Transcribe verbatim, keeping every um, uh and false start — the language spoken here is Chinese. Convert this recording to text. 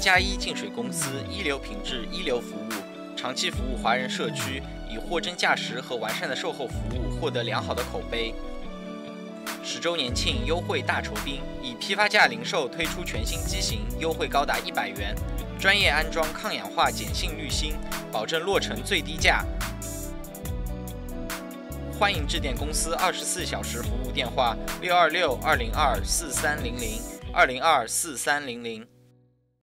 加一净水公司，一流品质，一流服务，长期服务华人社区，以货真价实和完善的售后服务获得良好的口碑。十周年庆优惠大酬宾，以批发价零售推出全新机型，优惠高达一百元，专业安装抗氧化碱性滤芯，保证落成最低价。欢迎致电公司二十四小时服务电话：六二六二零二四三零零二零二四三零零。